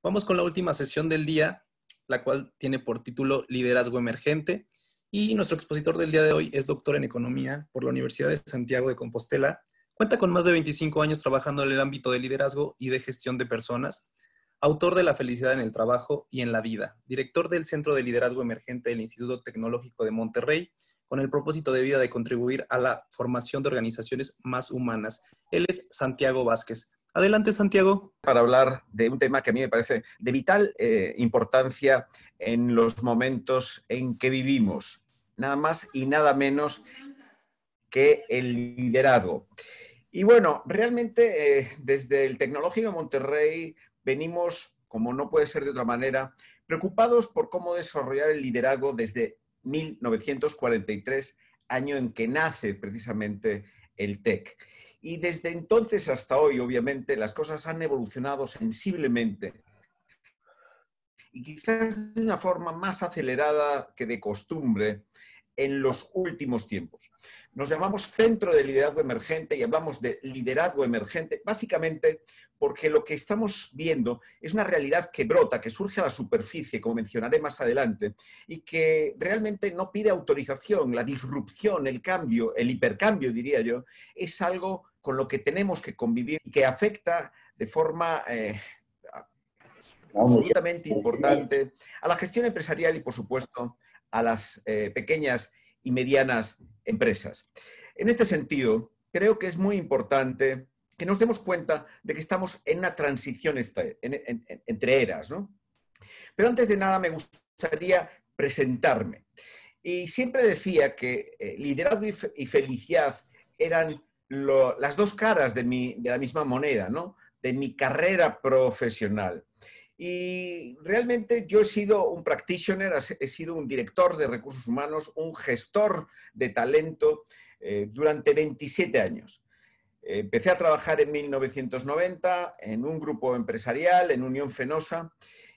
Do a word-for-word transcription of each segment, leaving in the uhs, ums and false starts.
Vamos con la última sesión del día, la cual tiene por título Liderazgo Emergente. Y nuestro expositor del día de hoy es doctor en Economía por la Universidad de Santiago de Compostela. Cuenta con más de veinticinco años trabajando en el ámbito de liderazgo y de gestión de personas. Autor de La felicidad en el trabajo y en la vida. Director del Centro de Liderazgo Emergente del Instituto Tecnológico de Monterrey, con el propósito de vida de contribuir a la formación de organizaciones más humanas. Él es Santiago Vázquez. Adelante, Santiago. Para hablar de un tema que a mí me parece de vital eh, importancia en los momentos en que vivimos. Nada más y nada menos que el liderazgo. Y bueno, realmente eh, desde el Tecnológico de Monterrey venimos, como no puede ser de otra manera, preocupados por cómo desarrollar el liderazgo desde mil novecientos cuarenta y tres, año en que nace precisamente el T E C. Y desde entonces hasta hoy, obviamente, las cosas han evolucionado sensiblemente y quizás de una forma más acelerada que de costumbre en los últimos tiempos. Nos llamamos Centro de Liderazgo Emergente y hablamos de liderazgo emergente, básicamente porque lo que estamos viendo es una realidad que brota, que surge a la superficie, como mencionaré más adelante, y que realmente no pide autorización. La disrupción, el cambio, el hipercambio, diría yo, es algo con lo que tenemos que convivir y que afecta de forma eh, absolutamente importante a la gestión empresarial y, por supuesto, a las eh, pequeñas y medianas empresas. En este sentido, creo que es muy importante que nos demos cuenta de que estamos en una transición en, en, en, entre eras, ¿no? Pero antes de nada me gustaría presentarme. Y siempre decía que eh, liderazgo y, fe y felicidad eran lo, las dos caras de, mi, de la misma moneda, ¿no? De mi carrera profesional. Y realmente yo he sido un practitioner, he sido un director de recursos humanos, un gestor de talento eh, durante veintisiete años. Eh, empecé a trabajar en mil novecientos noventa en un grupo empresarial, en Unión Fenosa,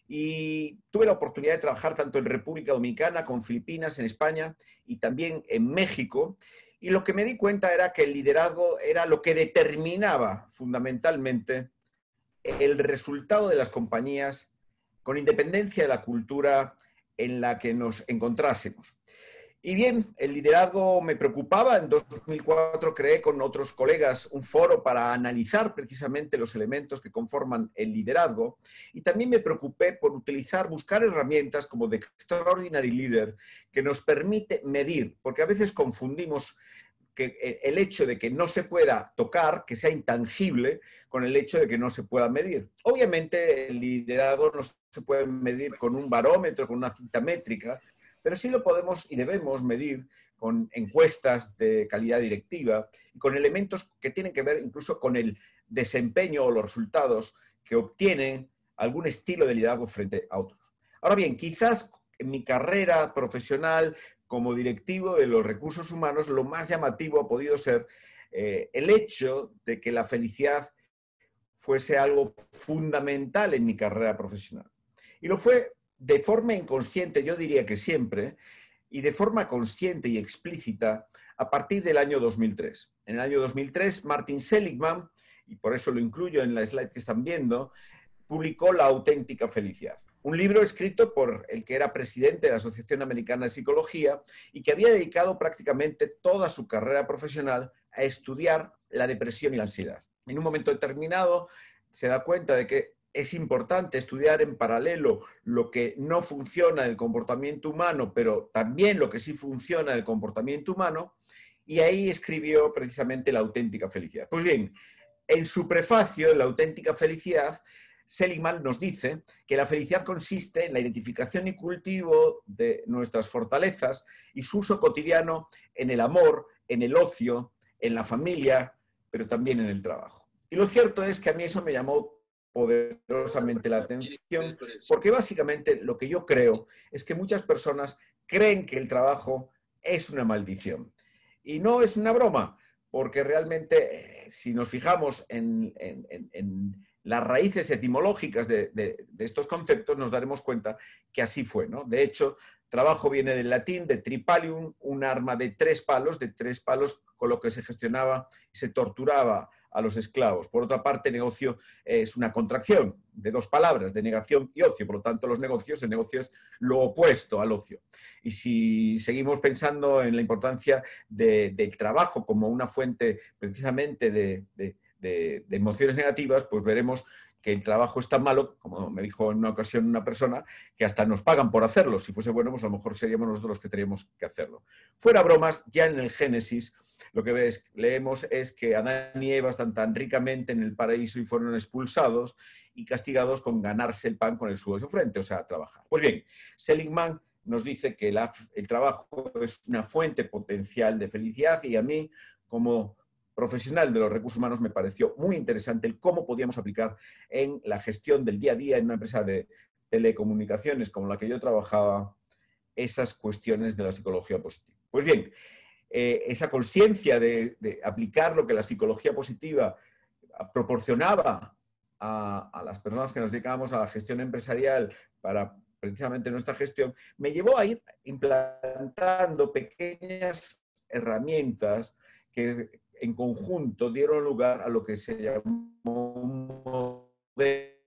y tuve la oportunidad de trabajar tanto en República Dominicana, con Filipinas, en España y también en México. Y lo que me di cuenta era que el liderazgo era lo que determinaba fundamentalmente el resultado de las compañías con independencia de la cultura en la que nos encontrásemos. Y bien, el liderazgo me preocupaba. En dos mil cuatro creé con otros colegas un foro para analizar precisamente los elementos que conforman el liderazgo y también me preocupé por utilizar, buscar herramientas como The Extraordinary Leader que nos permite medir, porque a veces confundimos que el hecho de que no se pueda tocar, que sea intangible, con el hecho de que no se pueda medir. Obviamente el liderazgo no se puede medir con un barómetro, con una cinta métrica, pero sí lo podemos y debemos medir con encuestas de calidad directiva y con elementos que tienen que ver incluso con el desempeño o los resultados que obtienen algún estilo de liderazgo frente a otros. Ahora bien, quizás en mi carrera profesional como directivo de los recursos humanos, lo más llamativo ha podido ser eh, el hecho de que la felicidad fuese algo fundamental en mi carrera profesional. Y lo fue de forma inconsciente, yo diría que siempre, y de forma consciente y explícita a partir del año dos mil tres. En el año dos mil tres, Martin Seligman, y por eso lo incluyo en la slide que están viendo, publicó La auténtica felicidad, un libro escrito por el que era presidente de la Asociación Americana de Psicología y que había dedicado prácticamente toda su carrera profesional a estudiar la depresión y la ansiedad. En un momento determinado se da cuenta de que es importante estudiar en paralelo lo que no funciona del comportamiento humano, pero también lo que sí funciona del comportamiento humano, y ahí escribió precisamente La auténtica felicidad. Pues bien, en su prefacio, La auténtica felicidad, Seligman nos dice que la felicidad consiste en la identificación y cultivo de nuestras fortalezas y su uso cotidiano en el amor, en el ocio, en la familia, pero también en el trabajo. Y lo cierto es que a mí eso me llamó poderosamente la atención, porque básicamente lo que yo creo es que muchas personas creen que el trabajo es una maldición. Y no es una broma, porque realmente eh, si nos fijamos en, en, en, en las raíces etimológicas de, de, de estos conceptos, nos daremos cuenta que así fue, ¿no? De hecho, trabajo viene del latín, de tripalium, un arma de tres palos, de tres palos con lo que se gestionaba y se torturaba a los esclavos. Por otra parte, negocio es una contracción de dos palabras, de negación y ocio. Por lo tanto, los negocios, el negocio es lo opuesto al ocio. Y si seguimos pensando en la importancia de, del trabajo como una fuente precisamente de, de, de, de emociones negativas, pues veremos que el trabajo es tan malo, como me dijo en una ocasión una persona, que hasta nos pagan por hacerlo. Si fuese bueno, pues a lo mejor seríamos nosotros los que teníamos que hacerlo. Fuera bromas, ya en el Génesis lo que ves, leemos es que Adán y Eva están tan ricamente en el paraíso y fueron expulsados y castigados con ganarse el pan con el sudor de su frente, o sea, trabajar. Pues bien, Seligman nos dice que la, el trabajo es una fuente potencial de felicidad y a mí, como profesional de los recursos humanos, me pareció muy interesante el cómo podíamos aplicar en la gestión del día a día en una empresa de telecomunicaciones como la que yo trabajaba esas cuestiones de la psicología positiva. Pues bien, eh, esa conciencia de, de aplicar lo que la psicología positiva proporcionaba a, a las personas que nos dedicábamos a la gestión empresarial para precisamente nuestra gestión, me llevó a ir implantando pequeñas herramientas que en conjunto dieron lugar a lo que se llamó un modelo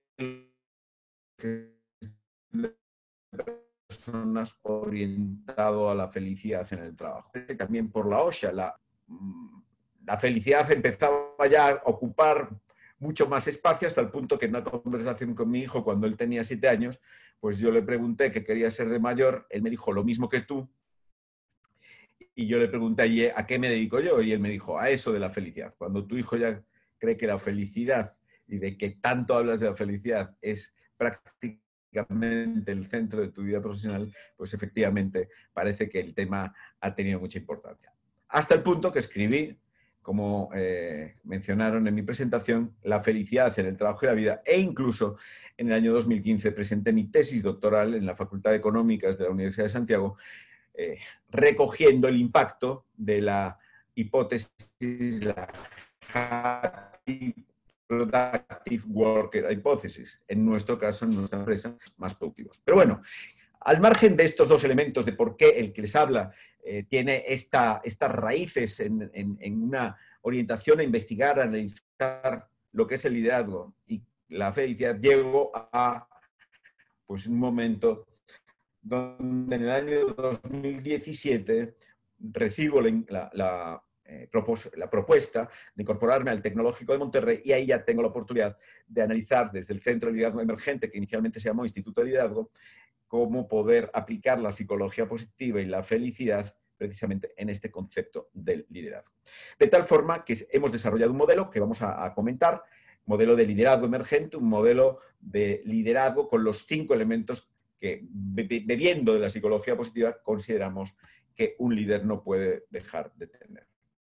de personas orientado a la felicidad en el trabajo. También por la OSHA, la, la felicidad empezaba ya a ocupar mucho más espacio hasta el punto que en una conversación con mi hijo cuando él tenía siete años, pues yo le pregunté qué quería ser de mayor, él me dijo lo mismo que tú, y yo le pregunté a qué me dedico yo, y él me dijo a eso de la felicidad. Cuando tu hijo ya cree que la felicidad y de que tanto hablas de la felicidad es prácticamente el centro de tu vida profesional, pues efectivamente parece que el tema ha tenido mucha importancia. Hasta el punto que escribí, como eh, mencionaron en mi presentación, La felicidad en el trabajo y la vida, e incluso en el año dos mil quince presenté mi tesis doctoral en la Facultad de Económicas de la Universidad de Santiago, eh, recogiendo el impacto de la hipótesis, la Happy Productive Worker Hypothesis, en nuestro caso, en nuestra empresa, más productivos. Pero bueno, al margen de estos dos elementos de por qué el que les habla eh, tiene esta, estas raíces en, en, en una orientación a investigar, a analizar lo que es el liderazgo y la felicidad, llego a pues, un momento donde en el año dos mil diecisiete recibo la, la, la, eh, propos, la propuesta de incorporarme al Tecnológico de Monterrey y ahí ya tengo la oportunidad de analizar desde el Centro de Liderazgo Emergente, que inicialmente se llamó Instituto de Liderazgo, cómo poder aplicar la psicología positiva y la felicidad precisamente en este concepto del liderazgo. De tal forma que hemos desarrollado un modelo que vamos a, a comentar, modelo de liderazgo emergente, un modelo de liderazgo con los cinco elementos que, bebiendo de la psicología positiva, consideramos que un líder no puede dejar de tener.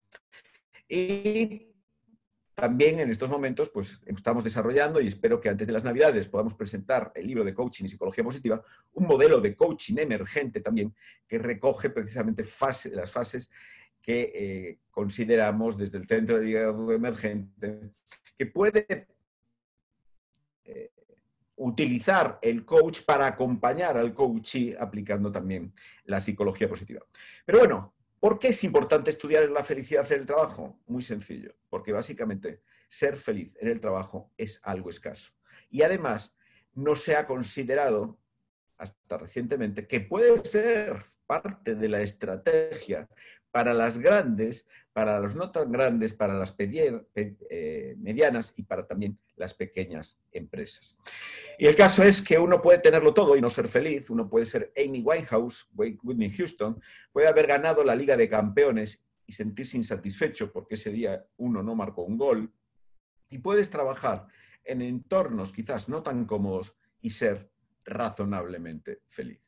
Y también en estos momentos pues, estamos desarrollando, y espero que antes de las Navidades podamos presentar el libro de coaching y psicología positiva, un modelo de coaching emergente también que recoge precisamente fase, las fases que eh, consideramos desde el Centro de Liderazgo Emergente que puede eh, utilizar el coach para acompañar al coachee aplicando también la psicología positiva. Pero bueno, ¿por qué es importante estudiar la felicidad en el trabajo? Muy sencillo, porque básicamente ser feliz en el trabajo es algo escaso. Y además no se ha considerado hasta recientemente que puede ser parte de la estrategia para las grandes, para los no tan grandes, para las medianas y para también las pequeñas empresas. Y el caso es que uno puede tenerlo todo y no ser feliz. Uno puede ser Amy Winehouse, Whitney Houston, puede haber ganado la Liga de Campeones y sentirse insatisfecho porque ese día uno no marcó un gol. Y puedes trabajar en entornos quizás no tan cómodos y ser razonablemente feliz.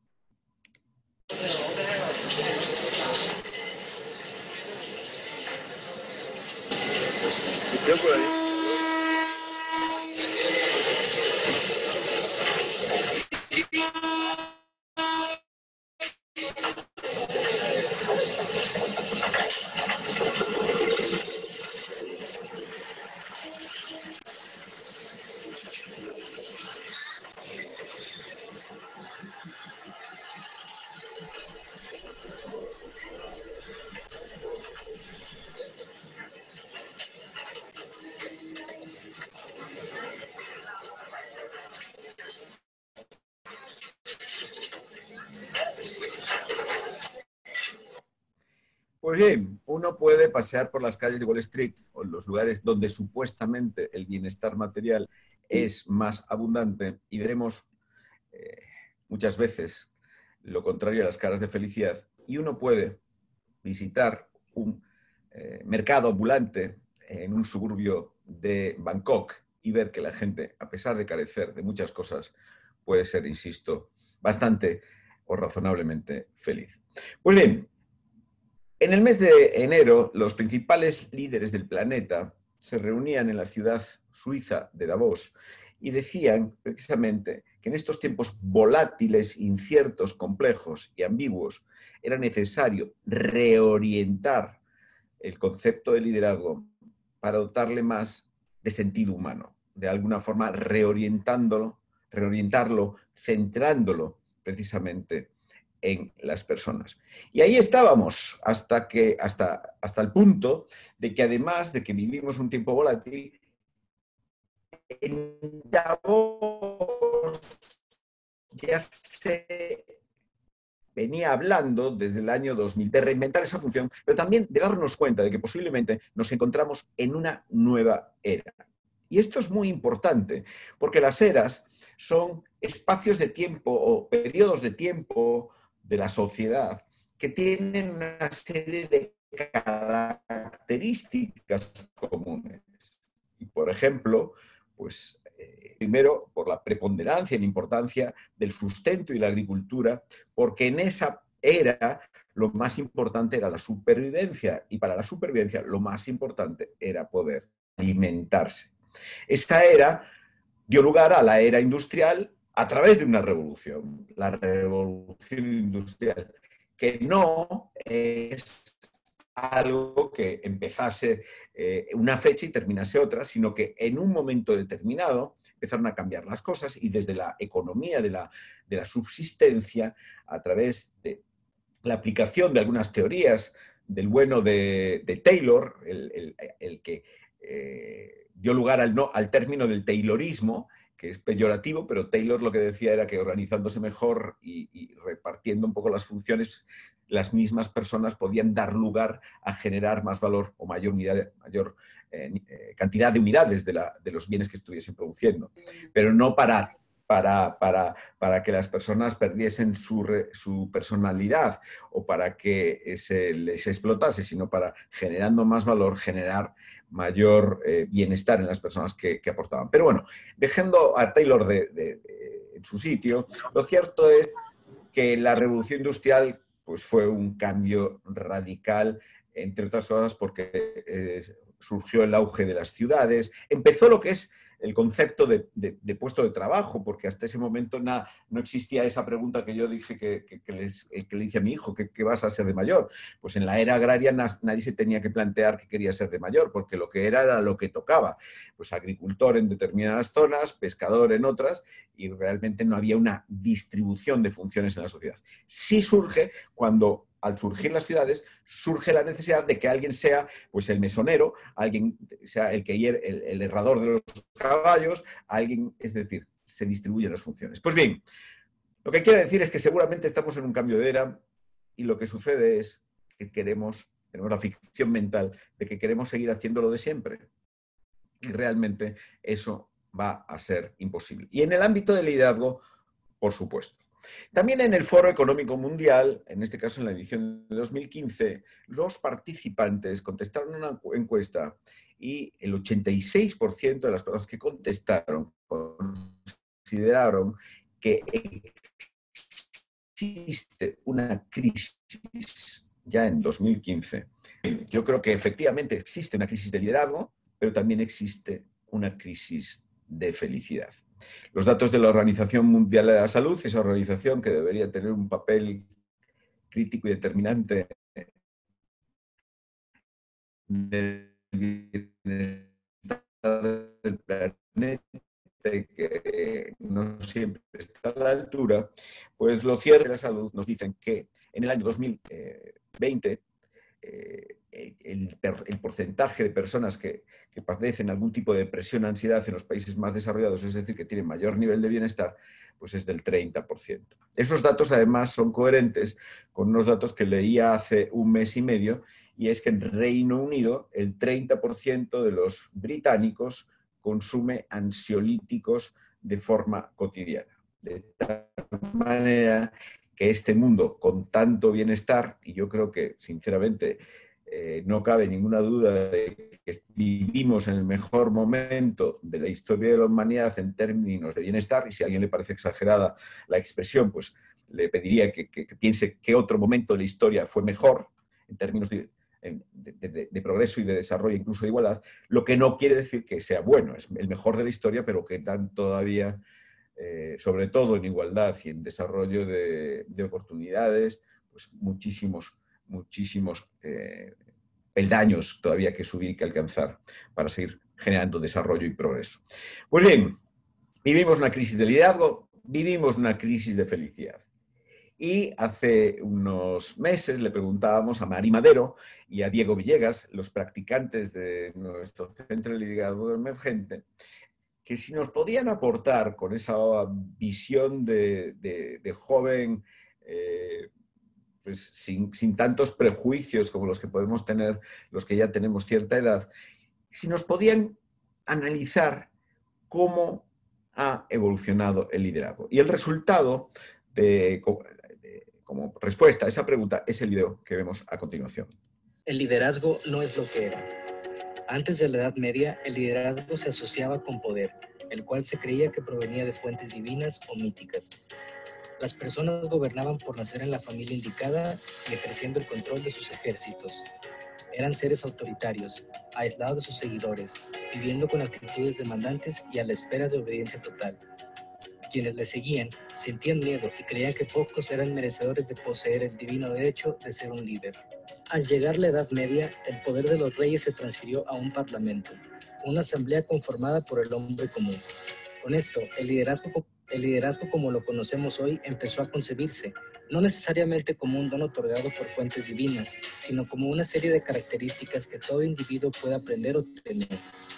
Yo por ahí. Pues bien, uno puede pasear por las calles de Wall Street o en los lugares donde supuestamente el bienestar material es más abundante y veremos eh, muchas veces lo contrario a las caras de felicidad. Y uno puede visitar un eh, mercado ambulante en un suburbio de Bangkok y ver que la gente, a pesar de carecer de muchas cosas, puede ser, insisto, bastante o razonablemente feliz. Pues bien, en el mes de enero, los principales líderes del planeta se reunían en la ciudad suiza de Davos y decían precisamente que en estos tiempos volátiles, inciertos, complejos y ambiguos era necesario reorientar el concepto de liderazgo para dotarle más de sentido humano, de alguna forma reorientándolo, reorientarlo, centrándolo precisamente en las personas. Y ahí estábamos hasta, que, hasta, hasta el punto de que además de que vivimos un tiempo volátil, en Davos ya se venía hablando desde el año dos mil de reinventar esa función, pero también de darnos cuenta de que posiblemente nos encontramos en una nueva era. Y esto es muy importante, porque las eras son espacios de tiempo o periodos de tiempo de la sociedad que tienen una serie de características comunes. Y, por ejemplo, pues eh, primero por la preponderancia y la importancia del sustento y la agricultura, porque en esa era lo más importante era la supervivencia y para la supervivencia lo más importante era poder alimentarse. Esta era dio lugar a la era industrial a través de una revolución, la revolución industrial, que no es algo que empezase eh, una fecha y terminase otra, sino que en un momento determinado empezaron a cambiar las cosas y desde la economía de la, de la subsistencia, a través de la aplicación de algunas teorías del bueno de, de Taylor, el, el, el que eh, dio lugar al, no, al término del Taylorismo, que es peyorativo, pero Taylor lo que decía era que organizándose mejor y, y repartiendo un poco las funciones, las mismas personas podían dar lugar a generar más valor o mayor, unidad, mayor eh, cantidad de unidades de, la, de los bienes que estuviesen produciendo, pero no para, para, para, para que las personas perdiesen su, re, su personalidad o para que se les explotase, sino para, generando más valor, generar mayor eh, bienestar en las personas que, que aportaban. Pero bueno, dejando a Taylor de, de, de, en su sitio, lo cierto es que la revolución industrial pues, fue un cambio radical, entre otras cosas porque eh, surgió el auge de las ciudades, empezó lo que es el concepto de, de, de puesto de trabajo, porque hasta ese momento na, no existía esa pregunta que yo dije que, que, que, les, que le hice a mi hijo, ¿qué, qué vas a ser de mayor? Pues en la era agraria nadie se tenía que plantear que quería ser de mayor, porque lo que era era lo que tocaba. Pues agricultor en determinadas zonas, pescador en otras, y realmente no había una distribución de funciones en la sociedad. Sí surge cuando, al surgir las ciudades, surge la necesidad de que alguien sea pues, el mesonero, alguien sea el, que hier, el, el herrador de los caballos, alguien, es decir, se distribuyen las funciones. Pues bien, lo que quiero decir es que seguramente estamos en un cambio de era y lo que sucede es que queremos, tenemos la ficción mental de que queremos seguir haciendo lo de siempre. Y realmente eso va a ser imposible. Y en el ámbito del liderazgo, por supuesto. También en el Foro Económico Mundial, en este caso en la edición de dos mil quince, los participantes contestaron una encuesta y el ochenta y seis por ciento de las personas que contestaron consideraron que existe una crisis ya en dos mil quince. Yo creo que efectivamente existe una crisis de liderazgo, pero también existe una crisis de felicidad. Los datos de la Organización Mundial de la Salud, esa organización que debería tener un papel crítico y determinante del bienestar del planeta, que no siempre está a la altura, pues lo cierto de la salud nos dicen que en el año dos mil veinte eh, el, el porcentaje de personas que, que padecen algún tipo de depresión o ansiedad en los países más desarrollados, es decir, que tienen mayor nivel de bienestar, pues es del treinta por ciento. Esos datos además son coherentes con unos datos que leía hace un mes y medio, y es que en Reino Unido el treinta por ciento de los británicos consume ansiolíticos de forma cotidiana. De tal manera que este mundo con tanto bienestar, y yo creo que sinceramente eh, no cabe ninguna duda de que vivimos en el mejor momento de la historia de la humanidad en términos de bienestar, y si a alguien le parece exagerada la expresión, pues le pediría que, que, que piense qué otro momento de la historia fue mejor en términos de, de, de, de progreso y de desarrollo, incluso de igualdad, lo que no quiere decir que sea bueno, es el mejor de la historia, pero que dan todavía, eh, sobre todo en igualdad y en desarrollo de, de oportunidades, pues muchísimos, muchísimos eh, peldaños todavía que subir y que alcanzar para seguir generando desarrollo y progreso. Pues bien, vivimos una crisis de liderazgo, vivimos una crisis de felicidad. Y hace unos meses le preguntábamos a Mari Madero y a Diego Villegas, los practicantes de nuestro Centro de Liderazgo Emergente, que si nos podían aportar con esa visión de, de, de joven, eh, pues sin, sin tantos prejuicios como los que podemos tener los que ya tenemos cierta edad, si nos podían analizar cómo ha evolucionado el liderazgo. Y el resultado de... como respuesta a esa pregunta es el video que vemos a continuación. El liderazgo no es lo que era. Antes de la Edad Media, el liderazgo se asociaba con poder, el cual se creía que provenía de fuentes divinas o míticas. Las personas gobernaban por nacer en la familia indicada y ejerciendo el control de sus ejércitos. Eran seres autoritarios, aislados de sus seguidores, viviendo con actitudes demandantes y a la espera de obediencia total. Quienes le seguían sentían miedo y creían que pocos eran merecedores de poseer el divino derecho de ser un líder. Al llegar la Edad Media, el poder de los reyes se transfirió a un parlamento, una asamblea conformada por el hombre común. Con esto, el liderazgo, el liderazgo como lo conocemos hoy empezó a concebirse, no necesariamente como un don otorgado por fuentes divinas, sino como una serie de características que todo individuo puede aprender o tener.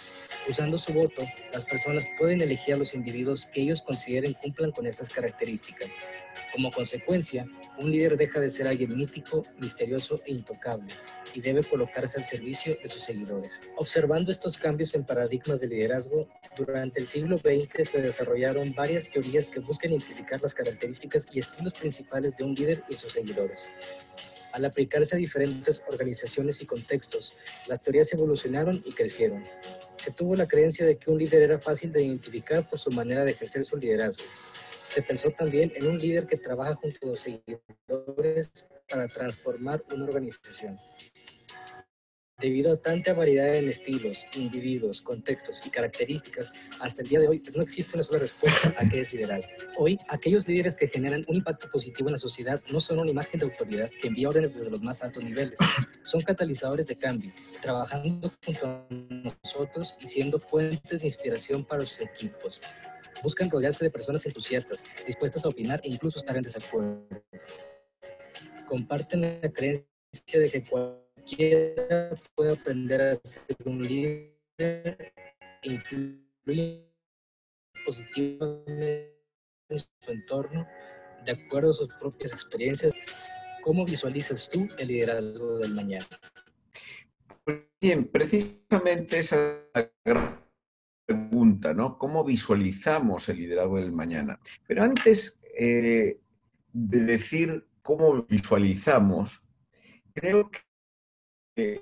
Usando su voto, las personas pueden elegir a los individuos que ellos consideren cumplan con estas características. Como consecuencia, un líder deja de ser alguien mítico, misterioso e intocable y debe colocarse al servicio de sus seguidores. Observando estos cambios en paradigmas de liderazgo, durante el siglo veinte se desarrollaron varias teorías que buscan identificar las características y estilos principales de un líder y sus seguidores. Al aplicarse a diferentes organizaciones y contextos, las teorías evolucionaron y crecieron. Se tuvo la creencia de que un líder era fácil de identificar por su manera de ejercer su liderazgo. Se pensó también en un líder que trabaja junto a los seguidores para transformar una organización. Debido a tanta variedad en estilos, individuos, contextos y características, hasta el día de hoy no existe una sola respuesta a qué es liderazgo. Hoy, aquellos líderes que generan un impacto positivo en la sociedad no son una imagen de autoridad que envía órdenes desde los más altos niveles. Son catalizadores de cambio, trabajando junto a nosotros y siendo fuentes de inspiración para sus equipos. Buscan rodearse de personas entusiastas, dispuestas a opinar e incluso estar en desacuerdo. Comparten la creencia de que cualquiera puede aprender a ser un líder e influir positivamente en su entorno de acuerdo a sus propias experiencias. ¿Cómo visualizas tú el liderazgo del mañana? Bien, precisamente esa gran pregunta, ¿no? ¿Cómo visualizamos el liderazgo del mañana? Pero antes eh, de decir cómo visualizamos, creo que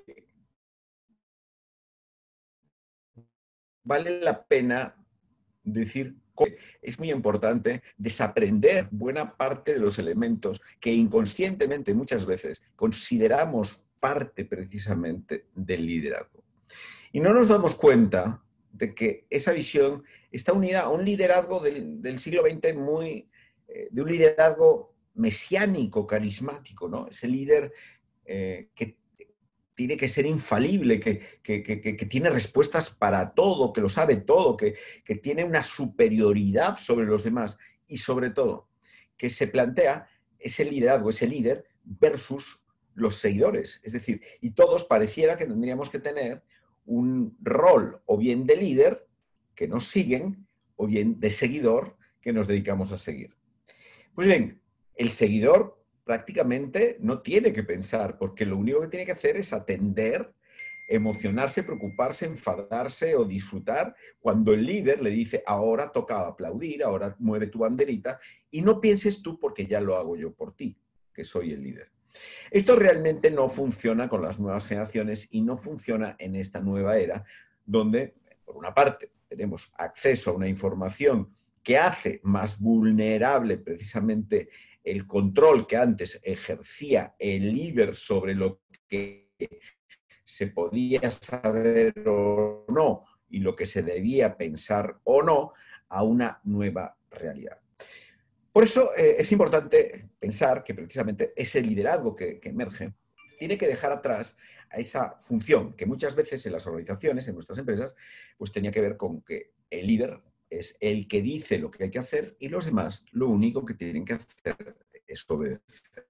vale la pena decir que es muy importante desaprender buena parte de los elementos que inconscientemente muchas veces consideramos parte precisamente del liderazgo. Y no nos damos cuenta de que esa visión está unida a un liderazgo del, del siglo veinte muy, eh, de un liderazgo mesiánico, carismático, ¿no? Ese líder eh, que tiene que ser infalible, que, que, que, que tiene respuestas para todo, que lo sabe todo, que, que tiene una superioridad sobre los demás y sobre todo que se plantea ese liderazgo, ese líder versus los seguidores. Es decir, y todos pareciera que tendríamos que tener un rol o bien de líder que nos siguen o bien de seguidor que nos dedicamos a seguir. Pues bien, el seguidor prácticamente no tiene que pensar, porque lo único que tiene que hacer es atender, emocionarse, preocuparse, enfadarse o disfrutar cuando el líder le dice, ahora toca aplaudir, ahora mueve tu banderita, y no pienses tú porque ya lo hago yo por ti, que soy el líder. Esto realmente no funciona con las nuevas generaciones y no funciona en esta nueva era, donde, por una parte, tenemos acceso a una información que hace más vulnerable precisamente el control que antes ejercía el líder sobre lo que se podía saber o no y lo que se debía pensar o no a una nueva realidad. Por eso eh, es importante pensar que precisamente ese liderazgo que, que emerge tiene que dejar atrás a esa función que muchas veces en las organizaciones, en nuestras empresas, pues tenía que ver con que el líder es el que dice lo que hay que hacer y los demás lo único que tienen que hacer es obedecer.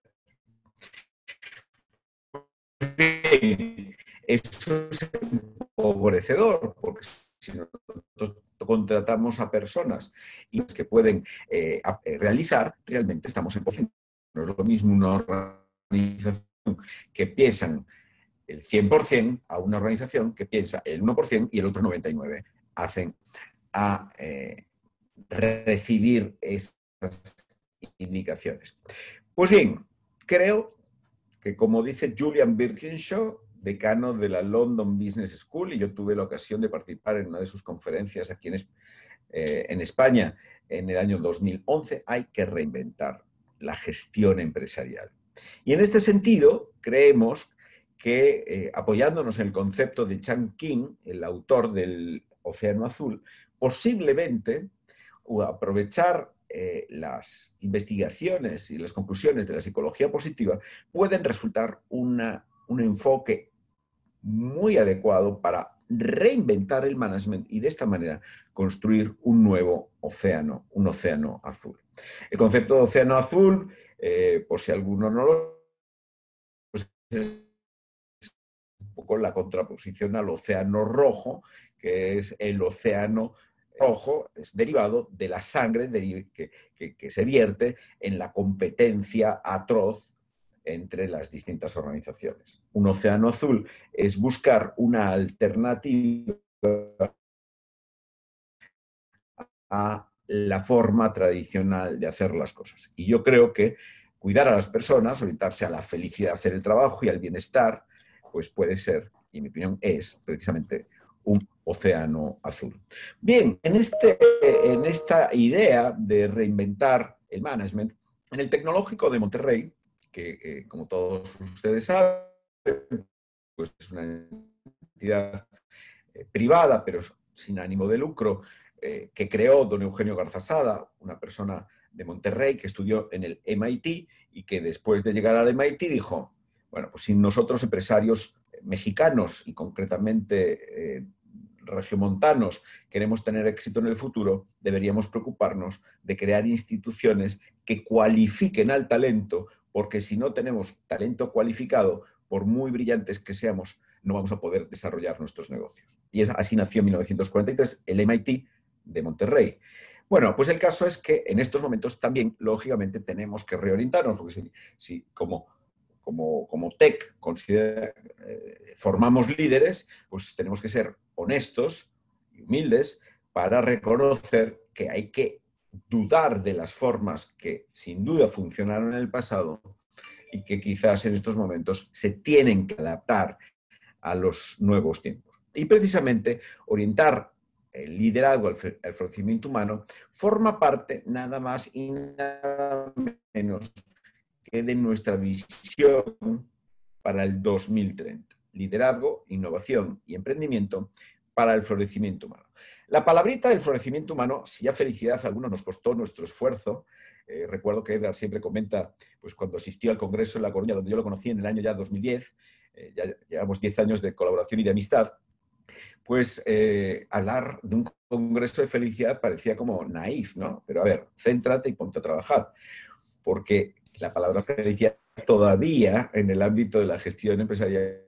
Eso es empobrecedor, porque si nosotros contratamos a personas y que pueden eh, realizar, realmente estamos empobreciendo. No es lo mismo una organización que piensa el cien por ciento a una organización que piensa el uno por ciento y el otro noventa y nueve por ciento hacen a eh, recibir esas indicaciones. Pues bien, creo que como dice Julian Birkinshaw, decano de la London Business School, y yo tuve la ocasión de participar en una de sus conferencias aquí en, eh, en España en el año dos mil once, hay que reinventar la gestión empresarial. Y en este sentido, creemos que eh, apoyándonos en el concepto de Chan King, el autor del Océano Azul, posiblemente o aprovechar eh, las investigaciones y las conclusiones de la psicología positiva pueden resultar una, un enfoque muy adecuado para reinventar el management y de esta manera construir un nuevo océano, un océano azul. El concepto de océano azul, eh, por si alguno no lo pues es un poco la contraposición al océano rojo, que es el océano rojo, es derivado de la sangre que, que, que se vierte en la competencia atroz entre las distintas organizaciones. Un océano azul es buscar una alternativa a la forma tradicional de hacer las cosas. Y yo creo que cuidar a las personas, orientarse a la felicidad de hacer el trabajo y al bienestar, pues puede ser, y en mi opinión es precisamente un océano azul. Bien, en, este, en esta idea de reinventar el management, en el Tecnológico de Monterrey, que eh, como todos ustedes saben, pues es una entidad eh, privada, pero sin ánimo de lucro, eh, que creó don Eugenio Garzasada, una persona de Monterrey que estudió en el M I T y que después de llegar al M I T dijo, bueno, pues si nosotros empresarios mexicanos y concretamente eh, regiomontanos queremos tener éxito en el futuro, deberíamos preocuparnos de crear instituciones que cualifiquen al talento, porque si no tenemos talento cualificado, por muy brillantes que seamos, no vamos a poder desarrollar nuestros negocios. Y así nació en mil novecientos cuarenta y tres el M I T de Monterrey. Bueno, pues el caso es que en estos momentos también, lógicamente, tenemos que reorientarnos, porque si, si como, como, como T E C considera, eh, formamos líderes, pues tenemos que ser honestos y humildes para reconocer que hay que dudar de las formas que sin duda funcionaron en el pasado y que quizás en estos momentos se tienen que adaptar a los nuevos tiempos. Y precisamente orientar el liderazgo al florecimiento humano forma parte nada más y nada menos que de nuestra visión para el dos mil treinta. Liderazgo, innovación y emprendimiento para el florecimiento humano. La palabrita del florecimiento humano, si ya felicidad a algunos nos costó nuestro esfuerzo, eh, recuerdo que Edgar siempre comenta, pues cuando asistió al Congreso en La Coruña, donde yo lo conocí en el año ya dos mil diez, eh, ya llevamos diez años de colaboración y de amistad, pues eh, hablar de un congreso de felicidad parecía como naif, ¿no? Pero a ver, céntrate y ponte a trabajar, porque la palabra felicidad todavía en el ámbito de la gestión empresarial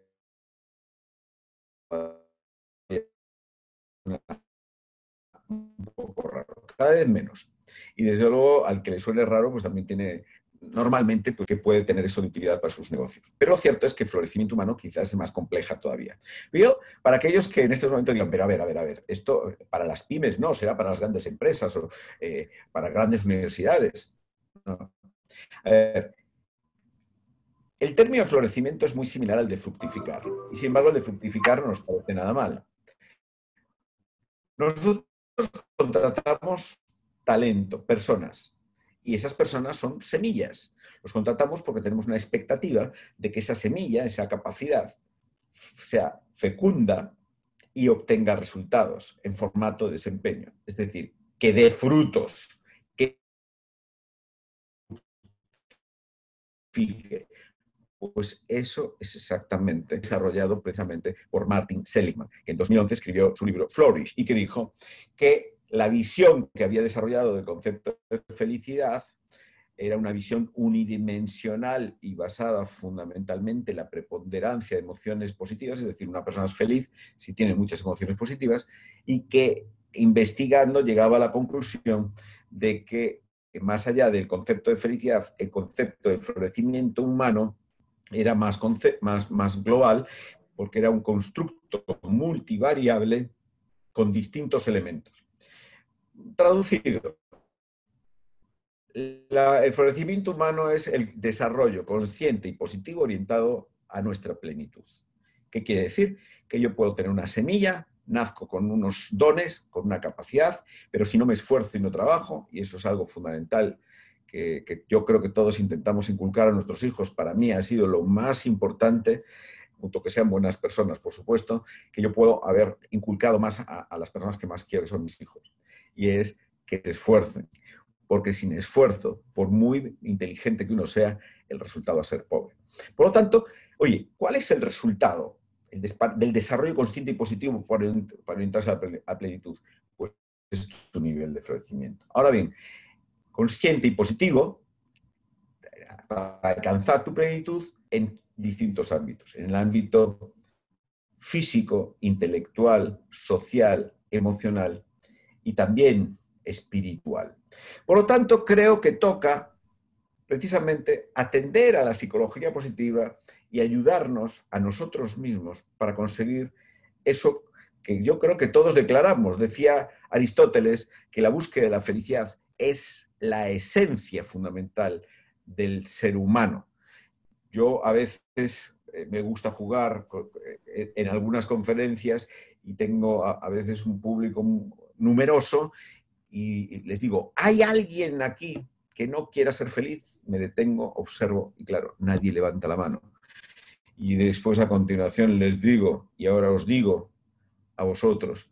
un poco raro, cada vez menos. y desde luego al que le suene raro, pues también tiene normalmente pues, que puede tener eso de utilidad para sus negocios. Pero lo cierto es que el florecimiento humano quizás es más compleja todavía. Pero para aquellos que en estos momentos digan, pero a ver, a ver, a ver, esto para las pymes no, será para las grandes empresas o eh, para grandes universidades. No. A ver, el término florecimiento es muy similar al de fructificar, y sin embargo el de fructificar no nos parece nada mal. Nosotros contratamos talento, personas, y esas personas son semillas. Los contratamos porque tenemos una expectativa de que esa semilla, esa capacidad, sea fecunda y obtenga resultados en formato de desempeño. Es decir, que dé frutos, que fructifique. Pues eso es exactamente desarrollado precisamente por Martin Seligman, que en dos mil once escribió su libro Flourish y que dijo que la visión que había desarrollado del concepto de felicidad era una visión unidimensional y basada fundamentalmente en la preponderancia de emociones positivas, es decir, una persona es feliz si tiene muchas emociones positivas, y que investigando llegaba a la conclusión de que más allá del concepto de felicidad, el concepto del florecimiento humano era más, más, más global, porque era un constructo multivariable con distintos elementos. Traducido, la, el florecimiento humano es el desarrollo consciente y positivo orientado a nuestra plenitud. ¿Qué quiere decir? Que yo puedo tener una semilla, nazco con unos dones, con una capacidad, pero si no me esfuerzo y no trabajo, y eso es algo fundamental que, que yo creo que todos intentamos inculcar a nuestros hijos, para mí ha sido lo más importante, junto que sean buenas personas, por supuesto, que yo puedo haber inculcado más a, a las personas que más quiero, que son mis hijos, y es que se esfuercen, porque sin esfuerzo, por muy inteligente que uno sea, el resultado va a ser pobre. Por lo tanto, oye, ¿cuál es el resultado el del desarrollo consciente y positivo para orientarse a plenitud? Pues es tu nivel de florecimiento. Ahora bien, consciente y positivo para alcanzar tu plenitud en distintos ámbitos. En el ámbito físico, intelectual, social, emocional y también espiritual. Por lo tanto, creo que toca precisamente atender a la psicología positiva y ayudarnos a nosotros mismos para conseguir eso que yo creo que todos declaramos. Decía Aristóteles que la búsqueda de la felicidad es la esencia fundamental del ser humano. Yo a veces me gusta jugar en algunas conferencias y tengo a veces un público numeroso y les digo, ¿hay alguien aquí que no quiera ser feliz? Me detengo, observo y claro, nadie levanta la mano. Y después a continuación les digo, y ahora os digo a vosotros,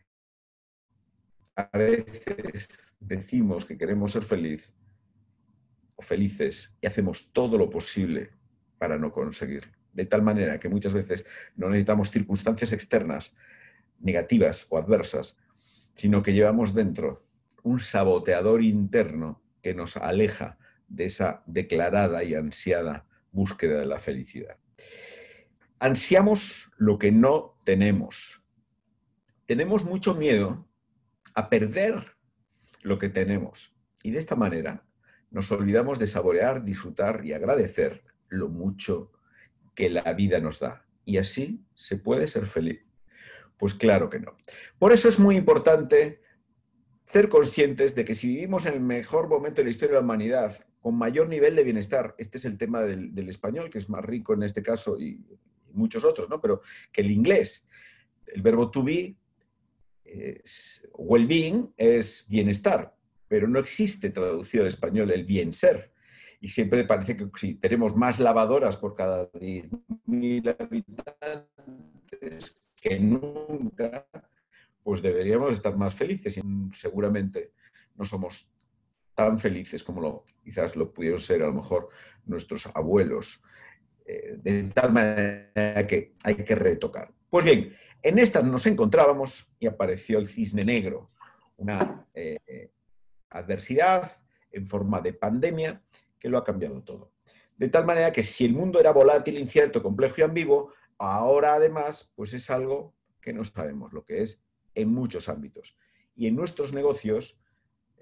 a veces decimos que queremos ser feliz o felices y hacemos todo lo posible para no conseguirlo. De tal manera que muchas veces no necesitamos circunstancias externas negativas o adversas, sino que llevamos dentro un saboteador interno que nos aleja de esa declarada y ansiada búsqueda de la felicidad. Ansiamos lo que no tenemos. Tenemos mucho miedo a perder lo que tenemos. Y de esta manera nos olvidamos de saborear, disfrutar y agradecer lo mucho que la vida nos da. ¿Y así se puede ser feliz? Pues claro que no. Por eso es muy importante ser conscientes de que si vivimos en el mejor momento de la historia de la humanidad, con mayor nivel de bienestar, este es el tema del, del español, que es más rico en este caso y, y muchos otros, ¿no? Pero que el inglés, el verbo to be, es, well-being es bienestar, pero no existe traducido al español el bien ser. Y siempre parece que si tenemos más lavadoras por cada diez mil habitantes que nunca, pues deberíamos estar más felices. Y seguramente no somos tan felices como lo, quizás lo pudieron ser a lo mejor nuestros abuelos. Eh, de tal manera que hay que retocar. Pues bien, en estas nos encontrábamos y apareció el cisne negro, una eh, adversidad en forma de pandemia que lo ha cambiado todo. De tal manera que si el mundo era volátil, incierto, complejo y ambiguo, ahora además pues es algo que no sabemos lo que es en muchos ámbitos. Y en nuestros negocios, eh,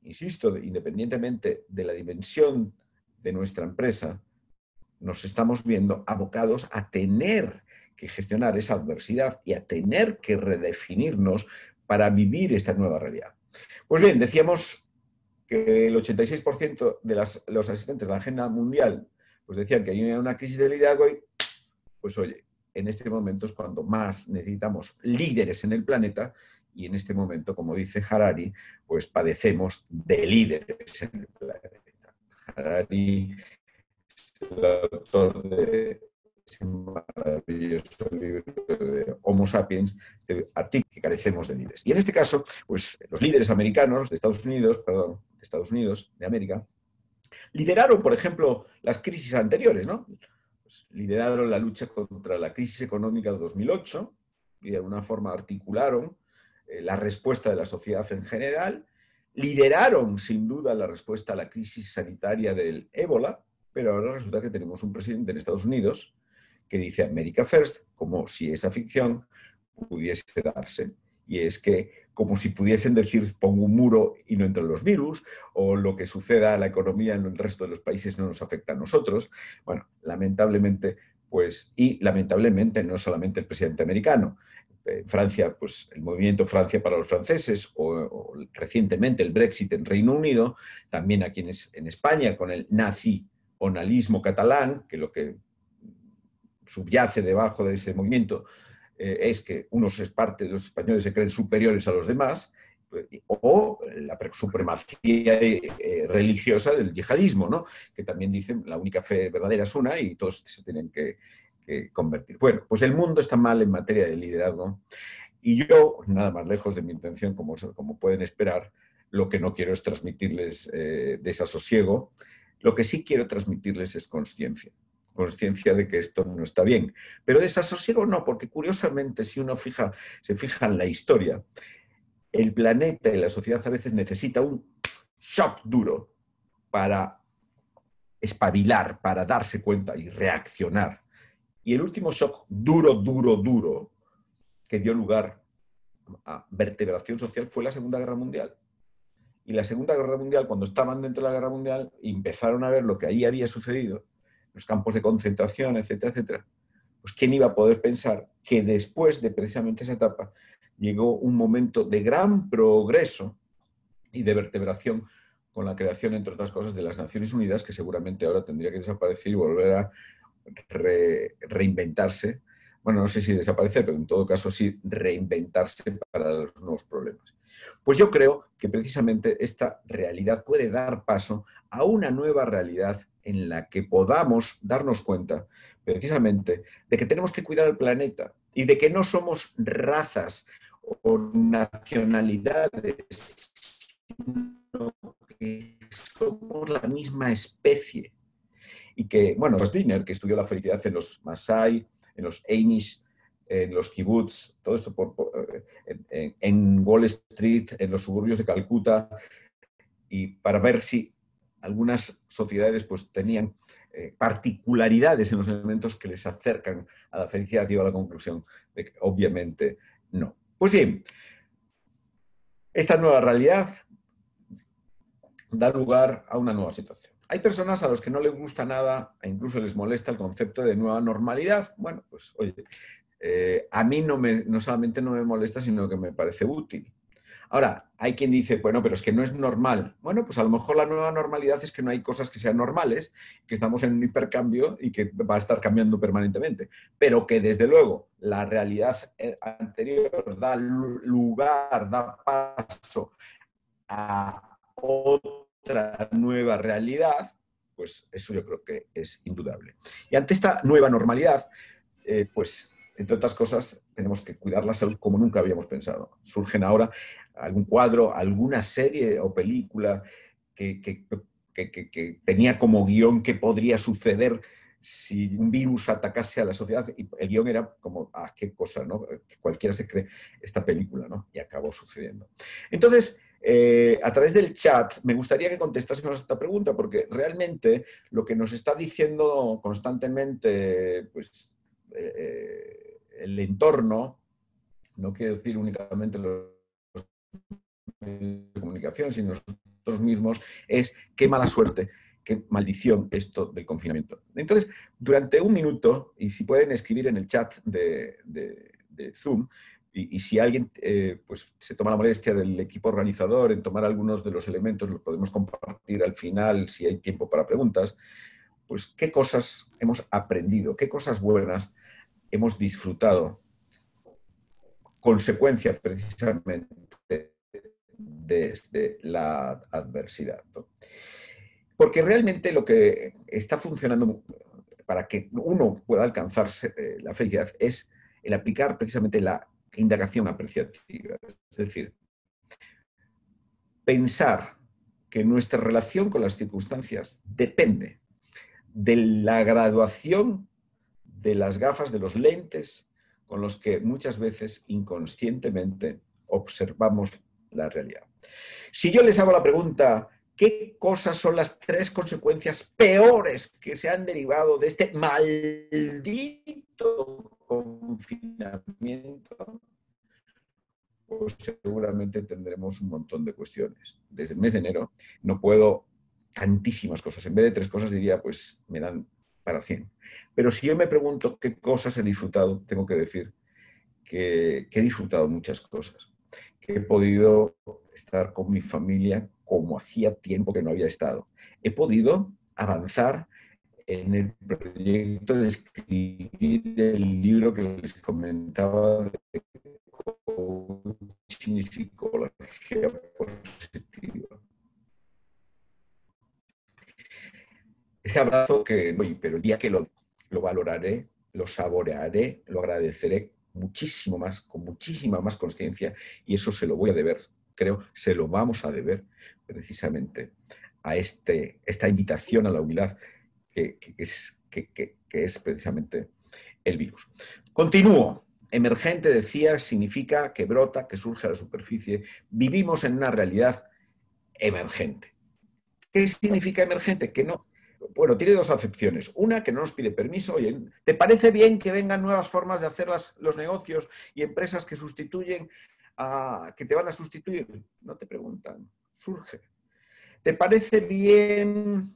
insisto, independientemente de la dimensión de nuestra empresa, nos estamos viendo abocados a tener que gestionar esa adversidad y a tener que redefinirnos para vivir esta nueva realidad. Pues bien, decíamos que el ochenta y seis por ciento de las, los asistentes a la agenda mundial pues decían que hay una crisis de liderazgo y, pues oye, en este momento es cuando más necesitamos líderes en el planeta y en este momento, como dice Harari, pues padecemos de líderes en el planeta. Harari es el autor de ese maravilloso libro de Homo Sapiens, este artículo que carecemos de líderes. Y en este caso, pues los líderes americanos de Estados Unidos, perdón, de Estados Unidos, de América, lideraron, por ejemplo, las crisis anteriores, ¿no? Pues lideraron la lucha contra la crisis económica de dos mil ocho y de alguna forma articularon eh, la respuesta de la sociedad en general, lideraron sin duda la respuesta a la crisis sanitaria del ébola, pero ahora resulta que tenemos un presidente en Estados Unidos que dice America First, como si esa ficción pudiese darse. Y es que, como si pudiesen decir, pongo un muro y no entran los virus, o lo que suceda a la economía en el resto de los países no nos afecta a nosotros. Bueno, lamentablemente, pues, y lamentablemente no solamente el presidente americano. En Francia, pues el movimiento Francia para los franceses, o, o recientemente el Brexit en Reino Unido, también aquí en, en España con el nacionalismo catalán, que lo que subyace debajo de ese movimiento eh, es que unos es parte de los españoles se creen superiores a los demás, o la supremacía eh, religiosa del yihadismo, ¿no? Que también dicen la única fe verdadera es una y todos se tienen que, que convertir. Bueno, pues el mundo está mal en materia de liderazgo y yo, nada más lejos de mi intención, como, como pueden esperar, lo que no quiero es transmitirles eh, desasosiego, lo que sí quiero transmitirles es consciencia. Consciencia de que esto no está bien. Pero desasosiego no, porque curiosamente, si uno fija, se fija en la historia, el planeta y la sociedad a veces necesita un shock duro para espabilar, para darse cuenta y reaccionar. Y el último shock duro, duro, duro, que dio lugar a vertebración social fue la Segunda Guerra Mundial. Y la Segunda Guerra Mundial, cuando estaban dentro de la Guerra Mundial, empezaron a ver lo que ahí había sucedido, los campos de concentración, etcétera, etcétera, pues ¿quién iba a poder pensar que después de precisamente esa etapa llegó un momento de gran progreso y de vertebración con la creación, entre otras cosas, de las Naciones Unidas, que seguramente ahora tendría que desaparecer y volver a re, reinventarse? Bueno, no sé si desaparecer, pero en todo caso sí reinventarse para los nuevos problemas. Pues yo creo que precisamente esta realidad puede dar paso a una nueva realidad en la que podamos darnos cuenta precisamente de que tenemos que cuidar al planeta y de que no somos razas o nacionalidades, sino que somos la misma especie. Y que, bueno, Skinner, que estudió la felicidad en los Masái, en los Amish, en los kibbutz, todo esto por, por, en, en Wall Street, en los suburbios de Calcuta, y para ver si algunas sociedades pues, tenían eh, particularidades en los elementos que les acercan a la felicidad, y a la conclusión de que obviamente no. Pues bien, esta nueva realidad da lugar a una nueva situación. Hay personas a los que no les gusta nada e incluso les molesta el concepto de nueva normalidad. Bueno, pues oye, eh, a mí no, me, no solamente no me molesta, sino que me parece útil. Ahora, hay quien dice, bueno, pero es que no es normal. Bueno, pues a lo mejor la nueva normalidad es que no hay cosas que sean normales, que estamos en un hipercambio y que va a estar cambiando permanentemente. Pero que desde luego la realidad anterior da lugar, da paso a otra nueva realidad, pues eso yo creo que es indudable. Y ante esta nueva normalidad, eh, pues entre otras cosas, tenemos que cuidar la salud como nunca habíamos pensado. Surgen ahora algún cuadro, alguna serie o película que, que, que, que, que tenía como guión qué podría suceder si un virus atacase a la sociedad. Y el guión era como, ah, qué cosa, ¿no? Cualquiera se cree esta película, ¿no? Y acabó sucediendo. Entonces, eh, a través del chat, me gustaría que contestásemos a esta pregunta, porque realmente lo que nos está diciendo constantemente, pues, eh, el entorno, no quiero decir únicamente los medios de comunicación, sino nosotros mismos es qué mala suerte, qué maldición esto del confinamiento. Entonces, durante un minuto, y si pueden escribir en el chat de, de, de Zoom, y, y si alguien eh, pues, se toma la molestia del equipo organizador en tomar algunos de los elementos, los podemos compartir al final si hay tiempo para preguntas, pues qué cosas hemos aprendido, qué cosas buenas hemos disfrutado, consecuencia precisamente desde la adversidad, ¿no? Porque realmente lo que está funcionando para que uno pueda alcanzarse eh, la felicidad es el aplicar precisamente la indagación apreciativa. Es decir, pensar que nuestra relación con las circunstancias depende de la graduación de las gafas, de los lentes con los que muchas veces inconscientemente observamos la realidad. Si yo les hago la pregunta, ¿qué cosas son las tres consecuencias peores que se han derivado de este maldito confinamiento? Pues seguramente tendremos un montón de cuestiones. Desde el mes de enero no puedo tantísimas cosas. En vez de tres cosas diría, pues me dan para cien. Pero si yo me pregunto qué cosas he disfrutado, tengo que decir que, que he disfrutado muchas cosas. Que he podido estar con mi familia como hacía tiempo que no había estado. He podido avanzar en el proyecto de escribir el libro que les comentaba de coaching y psicología positiva. Ese abrazo que, pero el día que lo, lo valoraré, lo saborearé, lo agradeceré muchísimo más, con muchísima más consciencia, y eso se lo voy a deber, creo, se lo vamos a deber precisamente a este, esta invitación a la humildad que, que, es, que, que, que es precisamente el virus. Continúo. Emergente, decía, significa que brota, que surge a la superficie. Vivimos en una realidad emergente. ¿Qué significa emergente? Que no. Bueno, tiene dos acepciones. Una, que no nos pide permiso. Oye, ¿te parece bien que vengan nuevas formas de hacer las, los negocios y empresas que sustituyen, a, que te van a sustituir? No te preguntan, surge. ¿Te parece bien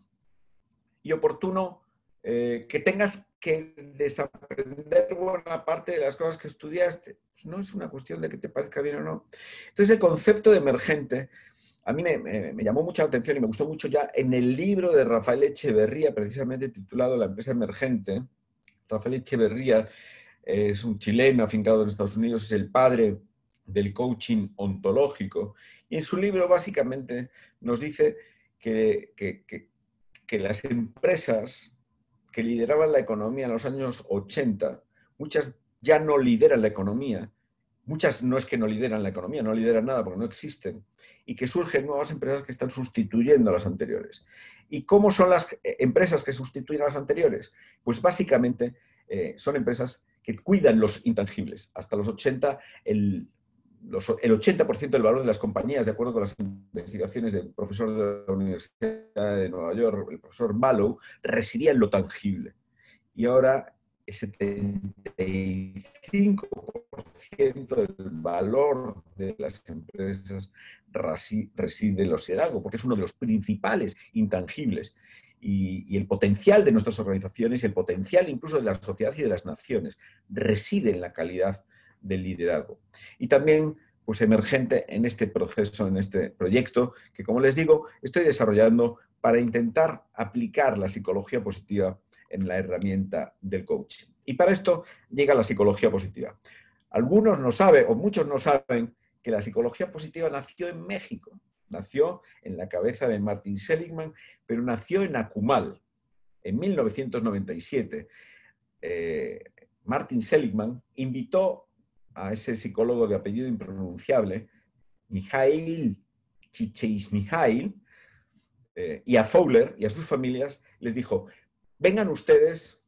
y oportuno eh, que tengas que desaprender buena parte de las cosas que estudiaste? Pues no es una cuestión de que te parezca bien o no. Entonces, el concepto de emergente a mí me, me, me llamó mucha atención y me gustó mucho ya en el libro de Rafael Echeverría, precisamente titulado La empresa emergente. Rafael Echeverría es un chileno afincado en Estados Unidos, es el padre del coaching ontológico, y en su libro básicamente nos dice que, que, que, que las empresas que lideraban la economía en los años ochenta, muchas ya no lideran la economía. Muchas no es que no lideran la economía, no lideran nada porque no existen, y que surgen nuevas empresas que están sustituyendo a las anteriores. ¿Y cómo son las empresas que sustituyen a las anteriores? Pues básicamente eh, son empresas que cuidan los intangibles. Hasta los ochenta, el, los, el ochenta por ciento del valor de las compañías, de acuerdo con las investigaciones del profesor de la Universidad de Nueva York, el profesor Mallow, residía en lo tangible. Y ahora el setenta y cinco por ciento del valor de las empresas reside en lo liderazgo, porque es uno de los principales intangibles. Y, y el potencial de nuestras organizaciones y el potencial incluso de la sociedad y de las naciones reside en la calidad del liderazgo. Y también, pues, emergente en este proceso, en este proyecto, que, como les digo, estoy desarrollando para intentar aplicar la psicología positiva en la herramienta del coaching. Y para esto llega la psicología positiva. Algunos no saben, o muchos no saben, que la psicología positiva nació en México. Nació en la cabeza de Martin Seligman, pero nació en Akumal. En mil novecientos noventa y siete, eh, Martin Seligman invitó a ese psicólogo de apellido impronunciable, Mihail Csikszentmihalyi, eh, y a Fowler y a sus familias, les dijo: vengan ustedes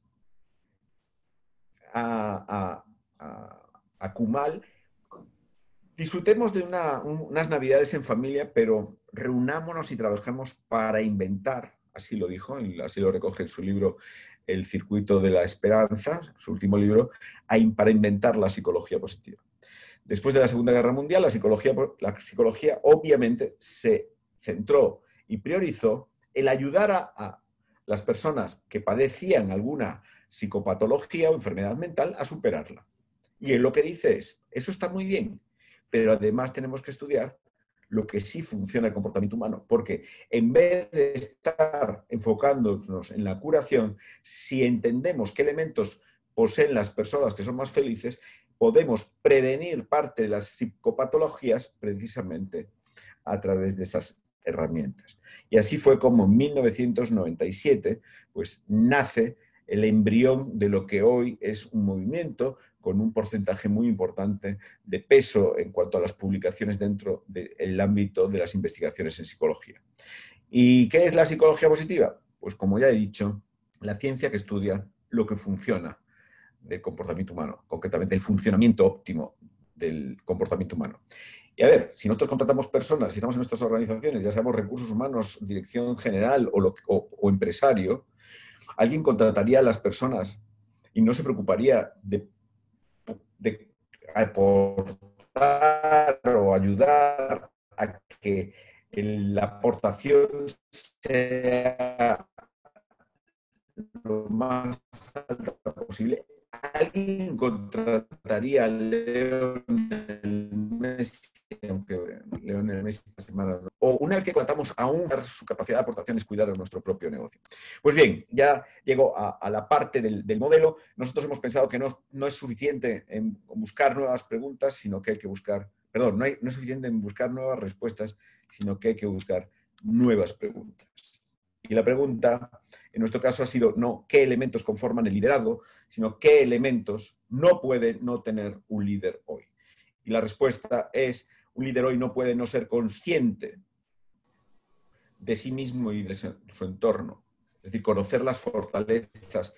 a, a, a, a Kumal, disfrutemos de una, un, unas navidades en familia, pero reunámonos y trabajemos para inventar, así lo dijo, y así lo recoge en su libro El circuito de la esperanza, su último libro, para inventar la psicología positiva. Después de la Segunda Guerra Mundial, la psicología, la psicología obviamente se centró y priorizó el ayudar a, a las personas que padecían alguna psicopatología o enfermedad mental a superarla. Y él lo que dice es, eso está muy bien, pero además tenemos que estudiar lo que sí funciona el comportamiento humano, porque en vez de estar enfocándonos en la curación, si entendemos qué elementos poseen las personas que son más felices, podemos prevenir parte de las psicopatologías precisamente a través de esas herramientas. Y así fue como en mil novecientos noventa y siete pues, nace el embrión de lo que hoy es un movimiento con un porcentaje muy importante de peso en cuanto a las publicaciones dentro del ámbito de las investigaciones en psicología. ¿Y qué es la psicología positiva? Pues como ya he dicho, la ciencia que estudia lo que funciona del comportamiento humano, concretamente el funcionamiento óptimo del comportamiento humano. Y a ver, si nosotros contratamos personas, si estamos en nuestras organizaciones, ya seamos recursos humanos, dirección general o, lo, o, o empresario, alguien contrataría a las personas y no se preocuparía de, de aportar o ayudar a que la aportación sea lo más alta posible. Alguien contrataría a Lionel Messi, aunque Lionel Messi esta semana no. O una vez que contratamos aún su capacidad de aportación es cuidar de nuestro propio negocio. Pues bien, ya llego a, a la parte del, del modelo. Nosotros hemos pensado que no, no es suficiente en buscar nuevas preguntas, sino que hay que buscar, perdón, no, hay, no es suficiente en buscar nuevas respuestas, sino que hay que buscar nuevas preguntas. Y la pregunta, en nuestro caso, ha sido no qué elementos conforman el liderazgo, sino qué elementos no puede no tener un líder hoy. Y la respuesta es, un líder hoy no puede no ser consciente de sí mismo y de su entorno. Es decir, conocer las fortalezas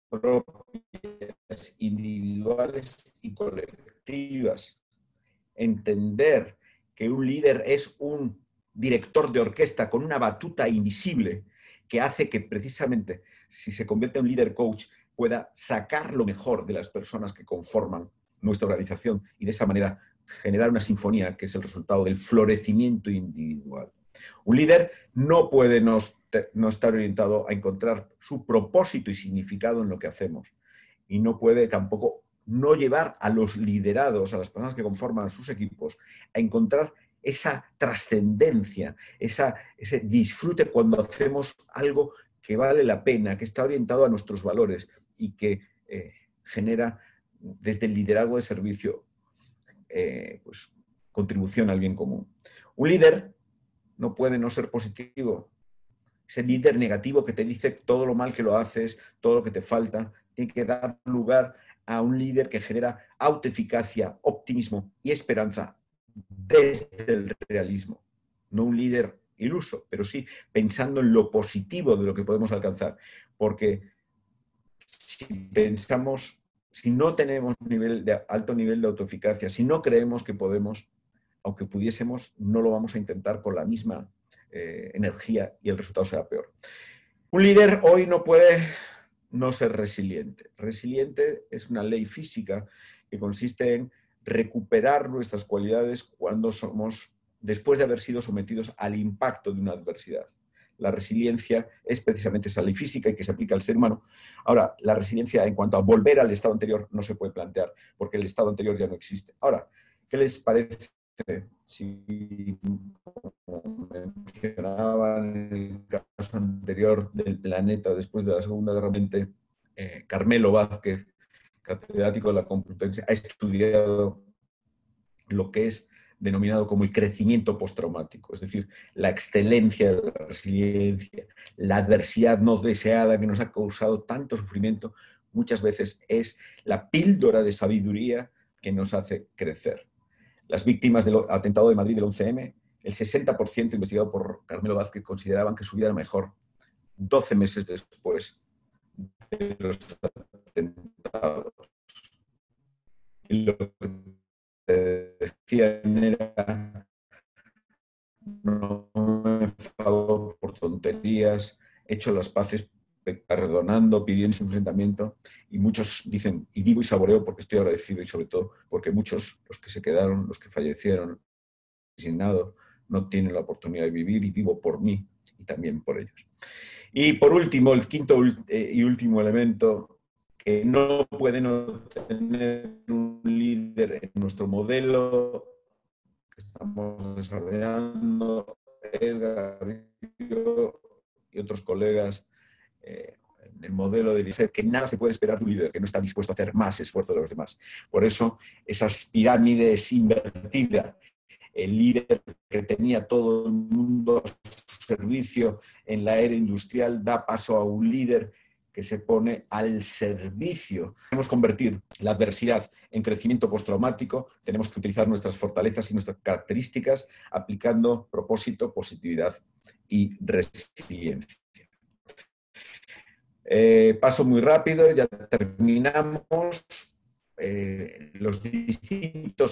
propias, individuales y colectivas. Entender que un líder es un director de orquesta con una batuta invisible que hace que precisamente, si se convierte en un líder coach, pueda sacar lo mejor de las personas que conforman nuestra organización y de esa manera generar una sinfonía que es el resultado del florecimiento individual. Un líder no puede no, no estar orientado a encontrar su propósito y significado en lo que hacemos y no puede tampoco no llevar a los liderados, a las personas que conforman sus equipos, a encontrar esa trascendencia, esa, ese disfrute cuando hacemos algo que vale la pena, que está orientado a nuestros valores y que eh, genera desde el liderazgo de servicio eh, pues, contribución al bien común. Un líder no puede no ser positivo. Ese líder negativo que te dice todo lo mal que lo haces, todo lo que te falta, tiene que dar lugar a un líder que genera autoeficacia, optimismo y esperanza desde el realismo. No un líder iluso, pero sí pensando en lo positivo de lo que podemos alcanzar. Porque si pensamos, si no tenemos nivel de, alto nivel de autoeficacia, si no creemos que podemos, aunque pudiésemos, no lo vamos a intentar con la misma eh, energía y el resultado será peor. Un líder hoy no puede no ser resiliente. Resiliente es una ley física que consiste en recuperar nuestras cualidades cuando somos, después de haber sido sometidos al impacto de una adversidad. La resiliencia es precisamente esa ley física y que se aplica al ser humano. Ahora, la resiliencia en cuanto a volver al estado anterior no se puede plantear porque el estado anterior ya no existe. Ahora, ¿qué les parece si, como mencionaba en el caso anterior del planeta, después de la Segunda Guerra Mundial, eh, Carmelo Vázquez, catedrático de la Complutense, ha estudiado lo que es denominado como el crecimiento postraumático, es decir, la excelencia de la resiliencia, la adversidad no deseada que nos ha causado tanto sufrimiento, muchas veces es la píldora de sabiduría que nos hace crecer. Las víctimas del atentado de Madrid del once eme, el sesenta por ciento investigado por Carmelo Vázquez consideraban que su vida era mejor doce meses después de los atentados. Y lo que te decían era, no me enfado por tonterías, he hecho las paces perdonando, pidiendo ese enfrentamiento, y muchos dicen, y digo y saboreo porque estoy agradecido, y sobre todo porque muchos, los que se quedaron, los que fallecieron, asesinado, no tienen la oportunidad de vivir y vivo por mí y también por ellos. Y por último, el quinto y último elemento que no puede no tener un líder en nuestro modelo que estamos desarrollando, Edgar y otros colegas, eh, en el modelo de líder, que nada se puede esperar de un líder que no está dispuesto a hacer más esfuerzo de los demás. Por eso, esas pirámides invertidas, el líder que tenía todo el mundo a su servicio en la era industrial da paso a un líder que se pone al servicio. Tenemos que convertir la adversidad en crecimiento postraumático, tenemos que utilizar nuestras fortalezas y nuestras características aplicando propósito, positividad y resiliencia. Eh, paso muy rápido, ya terminamos. Eh, los distintos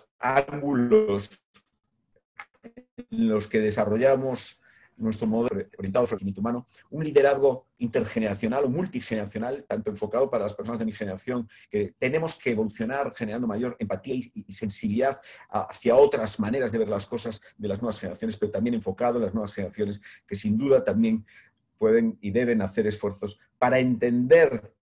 ángulos en los que desarrollamos nuestro modelo orientado sobre el crecimiento humano, un liderazgo intergeneracional o multigeneracional, tanto enfocado para las personas de mi generación, que tenemos que evolucionar generando mayor empatía y, y sensibilidad hacia otras maneras de ver las cosas de las nuevas generaciones, pero también enfocado en las nuevas generaciones que sin duda también pueden y deben hacer esfuerzos para entender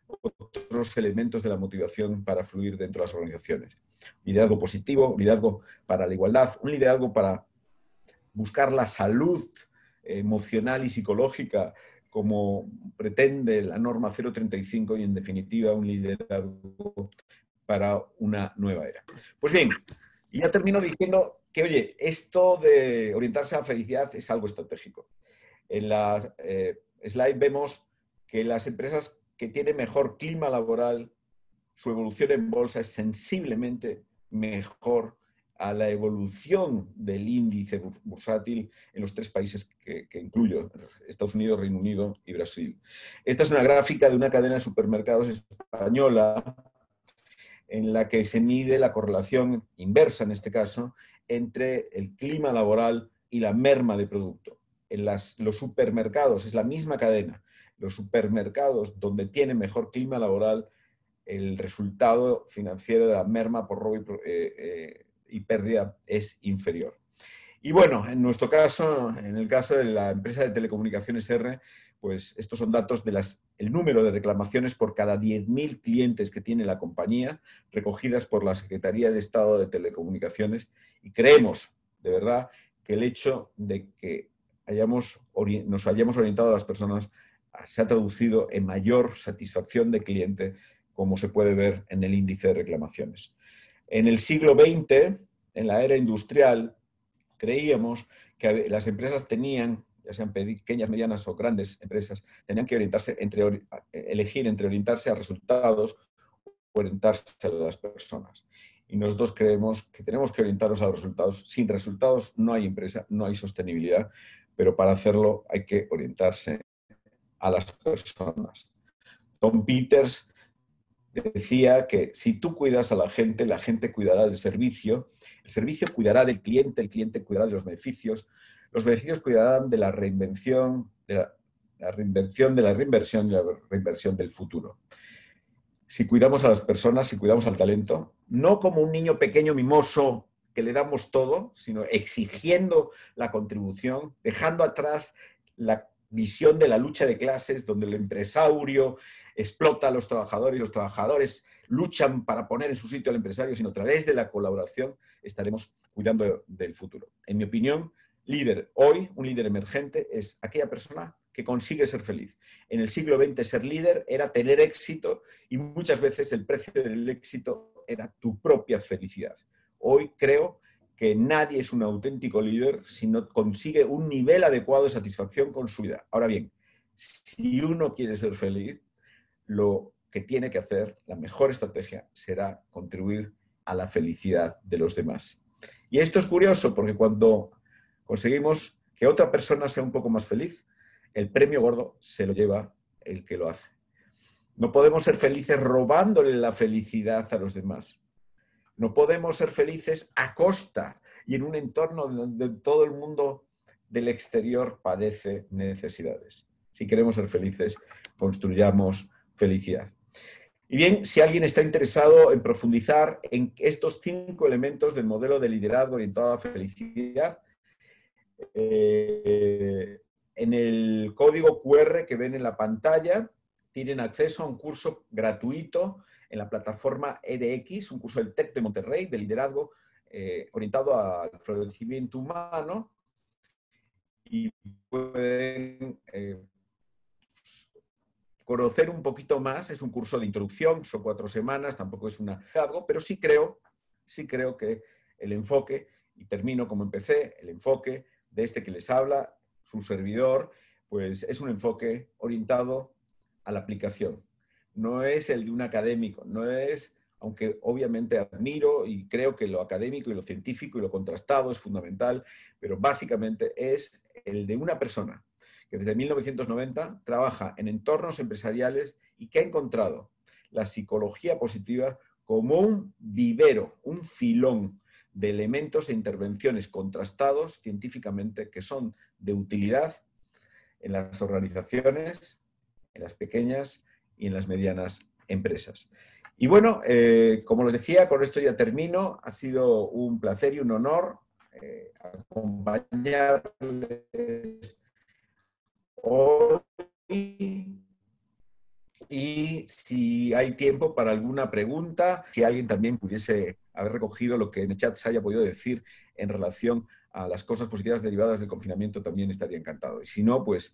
otros elementos de la motivación para fluir dentro de las organizaciones. Liderazgo positivo, liderazgo para la igualdad, un liderazgo para buscar la salud emocional y psicológica como pretende la norma cero treinta y cinco y en definitiva un liderazgo para una nueva era. Pues bien, y ya termino diciendo que, oye, esto de orientarse a la felicidad es algo estratégico. En la eh, slide vemos que las empresas que tienen mejor clima laboral, su evolución en bolsa es sensiblemente mejor a la evolución del índice bursátil en los tres países que, que incluyo, Estados Unidos, Reino Unido y Brasil. Esta es una gráfica de una cadena de supermercados española en la que se mide la correlación inversa, en este caso, entre el clima laboral y la merma de producto. En las, los supermercados, es la misma cadena, los supermercados donde tienen mejor clima laboral, el resultado financiero de la merma por robo y, eh, eh, y pérdida es inferior. Y bueno, en nuestro caso, en el caso de la empresa de telecomunicaciones R, pues estos son datos del número de reclamaciones por cada diez mil clientes que tiene la compañía, recogidas por la Secretaría de Estado de Telecomunicaciones, y creemos, de verdad, que el hecho de que hayamos, nos hayamos orientado a las personas se ha traducido en mayor satisfacción de cliente, como se puede ver en el índice de reclamaciones. En el siglo veinte, en la era industrial, creíamos que las empresas tenían, ya sean pequeñas, medianas o grandes empresas, tenían que orientarse entre, elegir entre orientarse a resultados o orientarse a las personas. Y nosotros creemos que tenemos que orientarnos a los resultados. Sin resultados no hay empresa, no hay sostenibilidad, pero para hacerlo hay que orientarse a las personas. Tom Peters decía que si tú cuidas a la gente, la gente cuidará del servicio, el servicio cuidará del cliente, el cliente cuidará de los beneficios, los beneficios cuidarán de la reinvención, de la, la reinvención, de la reinversión y la reinversión del futuro. Si cuidamos a las personas, si cuidamos al talento, no como un niño pequeño mimoso que le damos todo, sino exigiendo la contribución, dejando atrás la visión de la lucha de clases, donde el empresario explota a los trabajadores y los trabajadores luchan para poner en su sitio al empresario, sino a través de la colaboración estaremos cuidando del futuro. En mi opinión, líder hoy, un líder emergente, es aquella persona que consigue ser feliz. En el siglo veinte ser líder era tener éxito y muchas veces el precio del éxito era tu propia felicidad. Hoy creo que nadie es un auténtico líder si no consigue un nivel adecuado de satisfacción con su vida. Ahora bien, si uno quiere ser feliz, lo que tiene que hacer, la mejor estrategia, será contribuir a la felicidad de los demás. Y esto es curioso porque cuando conseguimos que otra persona sea un poco más feliz, el premio gordo se lo lleva el que lo hace. No podemos ser felices robándole la felicidad a los demás. No podemos ser felices a costa y en un entorno donde todo el mundo del exterior padece necesidades. Si queremos ser felices, construyamos felicidad. Y bien, si alguien está interesado en profundizar en estos cinco elementos del modelo de liderazgo orientado a la felicidad, Eh, en el código cu erre que ven en la pantalla tienen acceso a un curso gratuito en la plataforma E D X, un curso del TEC de Monterrey de liderazgo eh, orientado al florecimiento humano, y pueden eh, conocer un poquito más. Es un curso de introducción, son cuatro semanas, tampoco es una algo, pero sí creo, sí creo que el enfoque, y termino como empecé, el enfoque de este que les habla, su servidor, pues es un enfoque orientado a la aplicación. No es el de un académico, no es, aunque obviamente admiro y creo que lo académico y lo científico y lo contrastado es fundamental, pero básicamente es el de una persona que desde mil novecientos noventa trabaja en entornos empresariales y que ha encontrado la psicología positiva como un vivero, un filón de elementos e intervenciones contrastados científicamente que son de utilidad en las organizaciones, en las pequeñas y en las medianas empresas. Y bueno, eh, como les decía, con esto ya termino. Ha sido un placer y un honor eh, acompañarles hoy, y si hay tiempo para alguna pregunta, si alguien también pudiese haber recogido lo que en el chat se haya podido decir en relación a las cosas positivas derivadas del confinamiento, también estaría encantado. Y si no, pues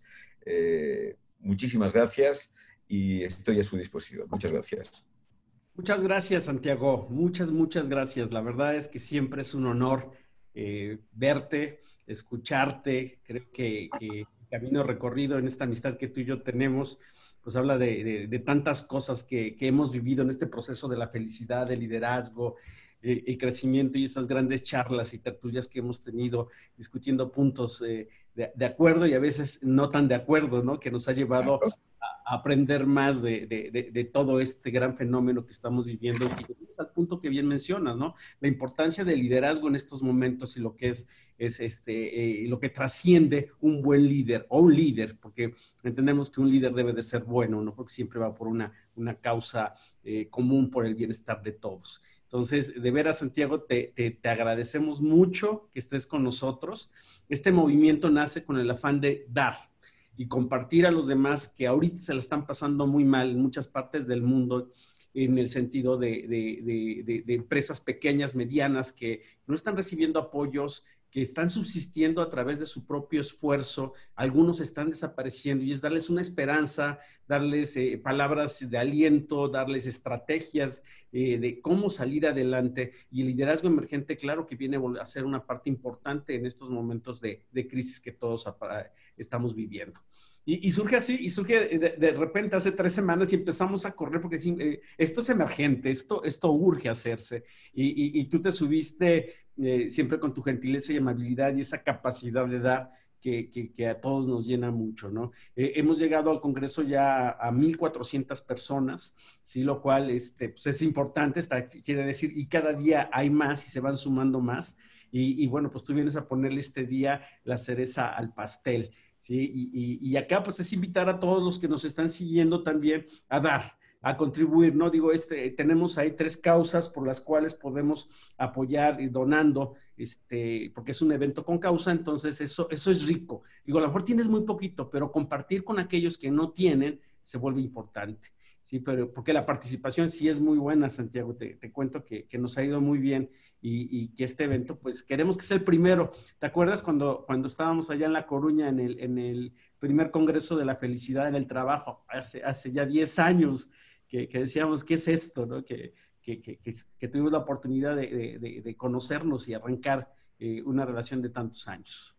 eh, muchísimas gracias y estoy a su disposición. Muchas gracias. Muchas gracias, Santiago. Muchas, muchas gracias. La verdad es que siempre es un honor eh, verte, escucharte. Creo que, que el camino recorrido en esta amistad que tú y yo tenemos, pues habla de, de, de tantas cosas que, que hemos vivido en este proceso de la felicidad, del liderazgo, eh, el crecimiento y esas grandes charlas y tertulias que hemos tenido discutiendo puntos eh, de, de acuerdo y a veces no tan de acuerdo, ¿no? Que nos ha llevado a aprender más de, de, de, de todo este gran fenómeno que estamos viviendo y que llegamos al punto que bien mencionas, ¿no? La importancia del liderazgo en estos momentos y lo que es, es este, eh, lo que trasciende un buen líder o un líder, porque entendemos que un líder debe de ser bueno, ¿no? Porque siempre va por una, una causa eh, común por el bienestar de todos. Entonces, de veras, Santiago, te, te, te agradecemos mucho que estés con nosotros. Este movimiento nace con el afán de dar y compartir a los demás que ahorita se la están pasando muy mal en muchas partes del mundo, en el sentido de, de, de, de, de empresas pequeñas, medianas, que no están recibiendo apoyos, que están subsistiendo a través de su propio esfuerzo, algunos están desapareciendo, y es darles una esperanza, darles eh, palabras de aliento, darles estrategias eh, de cómo salir adelante, y el liderazgo emergente, claro que viene a ser una parte importante en estos momentos de, de crisis que todos estamos viviendo. Y, y surge así, y surge de, de repente hace tres semanas y empezamos a correr porque eh, esto es emergente, esto, esto urge hacerse. Y, y, y tú te subiste eh, siempre con tu gentileza y amabilidad y esa capacidad de dar que, que, que a todos nos llena mucho, ¿no? Eh, hemos llegado al Congreso ya a mil cuatrocientas personas, ¿sí? Lo cual este, pues es importante, está, quiere decir, y cada día hay más y se van sumando más. Y, y bueno, pues tú vienes a ponerle este día la cereza al pastel. ¿Sí? Y, y, y acá pues es invitar a todos los que nos están siguiendo también a dar, a contribuir, ¿no? Digo, este, tenemos ahí tres causas por las cuales podemos apoyar y donando, este, porque es un evento con causa, entonces eso, eso es rico. Digo, a lo mejor tienes muy poquito, pero compartir con aquellos que no tienen se vuelve importante. Sí, pero porque la participación sí es muy buena, Santiago, te, te cuento que, que nos ha ido muy bien y, y que este evento, pues queremos que sea el primero. ¿Te acuerdas cuando, cuando estábamos allá en La Coruña en el, en el primer Congreso de la Felicidad en el Trabajo, hace, hace ya diez años, que, que decíamos, ¿qué es esto? ¿No? Que, que, que, que, que tuvimos la oportunidad de, de, de conocernos y arrancar eh, una relación de tantos años.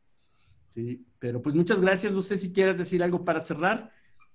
Sí, pero pues muchas gracias. No sé si quieres decir algo para cerrar.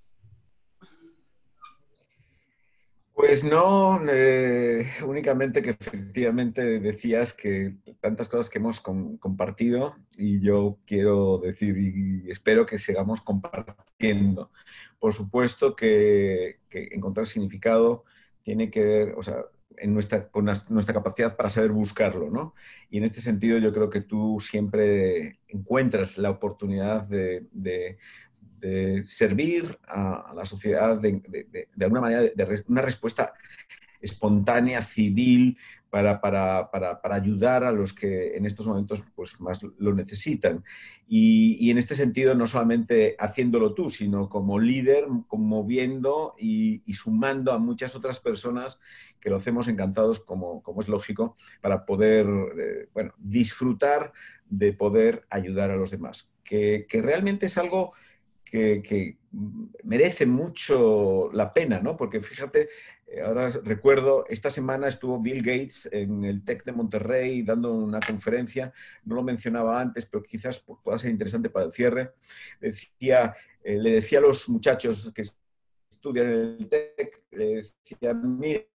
Pues no, eh, únicamente que efectivamente decías que tantas cosas que hemos com compartido y yo quiero decir y espero que sigamos compartiendo. Por supuesto que, que encontrar significado tiene que ver, o sea, en nuestra, con nuestra capacidad para saber buscarlo, ¿no? Y en este sentido yo creo que tú siempre encuentras la oportunidad de, de de servir a, a la sociedad de, de, de, de alguna manera, de, de una respuesta espontánea, civil, para, para, para, para ayudar a los que en estos momentos pues, más lo necesitan. Y, y en este sentido, no solamente haciéndolo tú, sino como líder, conmoviendo y, y sumando a muchas otras personas que lo hacemos encantados, como, como es lógico, para poder eh, bueno, disfrutar de poder ayudar a los demás. Que, que realmente es algo que, que merece mucho la pena, ¿no? Porque fíjate, ahora recuerdo, esta semana estuvo Bill Gates en el TEC de Monterrey dando una conferencia, no lo mencionaba antes, pero quizás pueda ser interesante para el cierre. Decía, eh, le decía a los muchachos que estudian en el TEC, le decía, miren,